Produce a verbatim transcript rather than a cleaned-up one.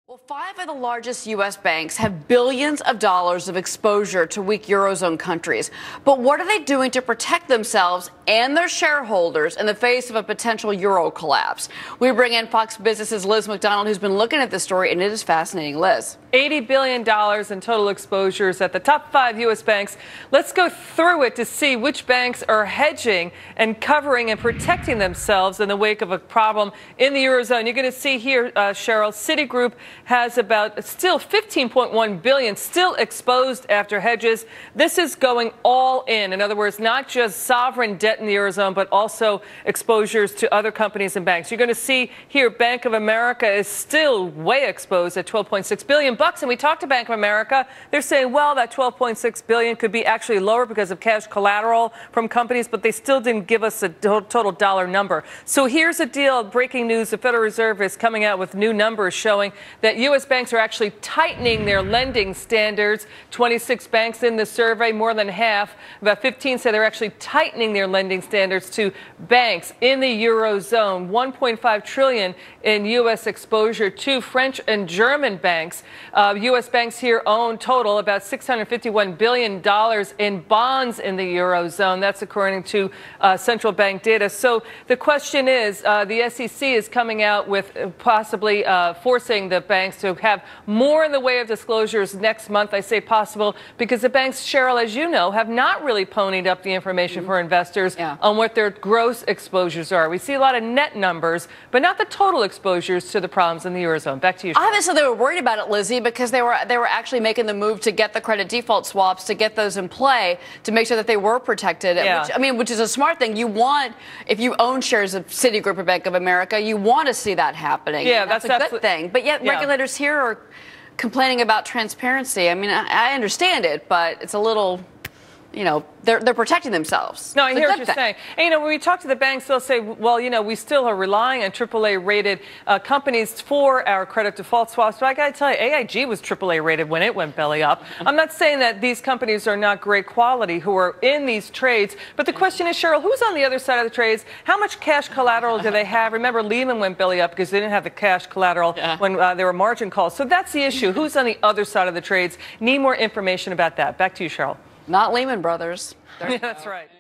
Well, five of the largest U S banks have billions of dollars of exposure to weak Eurozone countries. But what are they doing to protect themselves and their shareholders in the face of a potential euro collapse? We bring in Fox Business's Liz McDonald, who's been looking at this story, and it is fascinating. Liz. eighty billion dollars in total exposures at the top five U S banks. Let's go through it to see which banks are hedging and covering and protecting themselves in the wake of a problem in the Eurozone. You're going to see here, uh, Cheryl, Citigroup has about still fifteen point one billion dollars still exposed after hedges. This is going all in. In other words, not just sovereign debt in the Eurozone, but also exposures to other companies and banks. You're going to see here Bank of America is still way exposed at twelve point six billion bucks. And we talked to Bank of America. They're saying, well, that twelve point six billion could be actually lower because of cash collateral from companies, but they still didn't give us a total dollar number. So here's a deal. Breaking news. The Federal Reserve is coming out with new numbers showing that U S banks are actually tightening their lending standards. twenty-six banks in the survey, more than half, about fifteen say they're actually tightening their lending standards to banks in the Eurozone. one point five trillion dollars in U S exposure to French and German banks. Uh, U S banks here own total about six hundred fifty-one billion dollars in bonds in the Eurozone. That's according to uh, central bank data. So the question is, uh, the S E C is coming out with possibly uh, forcing the banks to have more in the way of disclosures next month. I say possible because the banks, Cheryl, as you know, have not really ponied up the information mm-hmm. for investors yeah. on what their gross exposures are. We see a lot of net numbers, but not the total exposures to the problems in the Eurozone. Back to you, Cheryl. Obviously, they were worried about it, Lizzie, because they were they were actually making the move to get the credit default swaps, to get those in play, to make sure that they were protected. Yeah. Which, I mean, which is a smart thing. You want, if you own shares of Citigroup or Bank of America, you want to see that happening. Yeah, that's, that's a good thing. But yet, yeah. regulators here are complaining about transparency. I mean, I, I understand it, but it's a little, you know, they're they're protecting themselves. No, I it's hear what you're thing. saying. And, you know, when we talk to the banks, they'll say, well, you know, we still are relying on triple A rated uh, companies for our credit default swaps. But I got to tell you, A I G was triple A rated when it went belly up. I'm not saying that these companies are not great quality who are in these trades. But the question is, Cheryl, who's on the other side of the trades? How much cash collateral do they have? Remember, Lehman went belly up because they didn't have the cash collateral yeah. when uh, there were margin calls. So that's the issue. Who's on the other side of the trades? Need more information about that. Back to you, Cheryl. Not Lehman Brothers. Yeah, that's right.